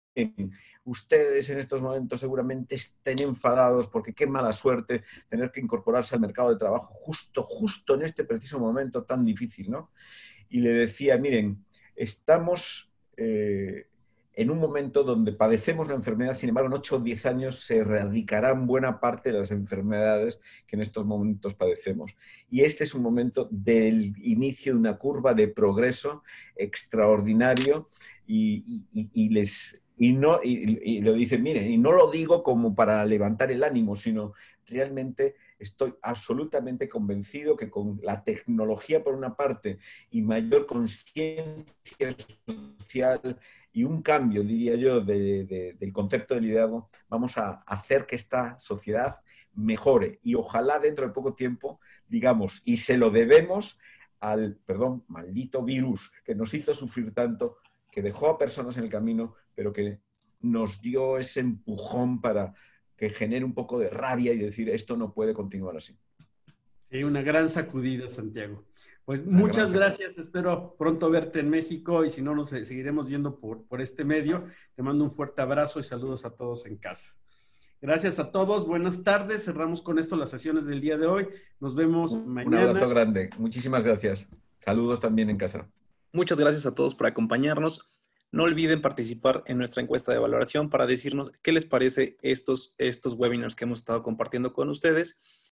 ustedes en estos momentos seguramente estén enfadados porque qué mala suerte tener que incorporarse al mercado de trabajo justo, justo en este preciso momento tan difícil, ¿no? Y le decía, miren, estamos eh, en un momento donde padecemos la enfermedad, sin embargo, en ocho o diez años se erradicarán buena parte de las enfermedades que en estos momentos padecemos. Y este es un momento del inicio de una curva de progreso extraordinario y, y, y les... Y, no, y, y lo dice, miren, y no lo digo como para levantar el ánimo, sino realmente estoy absolutamente convencido que con la tecnología por una parte y mayor conciencia social y un cambio, diría yo, de, de, del concepto de liderazgo, vamos a hacer que esta sociedad mejore. Y ojalá dentro de poco tiempo, digamos, y se lo debemos al, perdón, maldito virus que nos hizo sufrir tanto, que dejó a personas en el camino, pero que nos dio ese empujón para que genere un poco de rabia y decir, esto no puede continuar así. Sí, una gran sacudida, Santiago. Pues una muchas gracias, espero pronto verte en México y si no, nos seguiremos viendo por, por este medio. Te mando un fuerte abrazo y saludos a todos en casa. Gracias a todos, buenas tardes. Cerramos con esto las sesiones del día de hoy. Nos vemos mañana. Un abrazo grande, muchísimas gracias. Saludos también en casa. Muchas gracias a todos por acompañarnos. No olviden participar en nuestra encuesta de valoración para decirnos qué les parece estos, estos webinars que hemos estado compartiendo con ustedes.